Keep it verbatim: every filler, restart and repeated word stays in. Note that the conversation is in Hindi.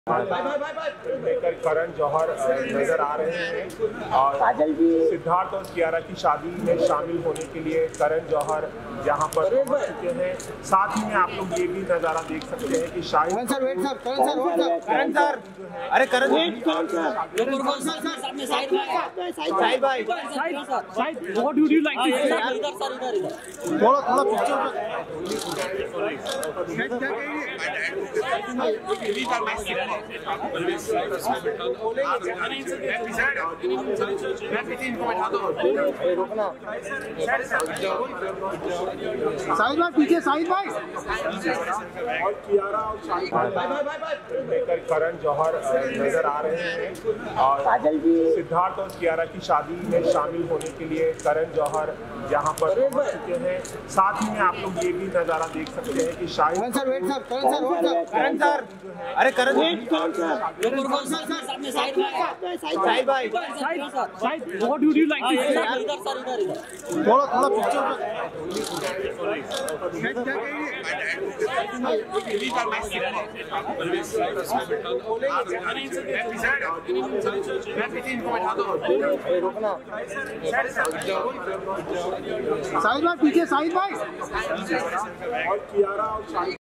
लेकर करण जौहर नजर आ रहे हैं और सिद्धार्थ और कियारा की शादी में शामिल होने के लिए करण जौहर यहाँ पर पहुंच चुके हैं। साथ ही में आप लोग ये भी नजारा देख सकते हैं कि Shahid sir wait sir Karan sir wait sir Karan sir अरे करण साहिद भाई Shahid what would you like to say इधर सर इधर इधर थोड़ा थोड़ा पिक्चर साहिद भाई पीछे साहिद भाई और कियारा और शाहिद लेकर करण जौहर नजर आ रहे हैं और सिद्धार्थ और कियारा की शादी में शामिल होने के लिए करण जौहर यहाँ पर पहुंच चुके हैं। साथ ही में आप लोग ये भी नजारा देख सकते हैं कि Shahid sir wait sir Karan sir wait sir Karan sir अरे करण साहिद भाई Shahid what would you like to say इधर सर इधर इधर थोड़ा थोड़ा पिक्चर साहिद भाई पीछे साहिद भाई और कियारा और शाहिद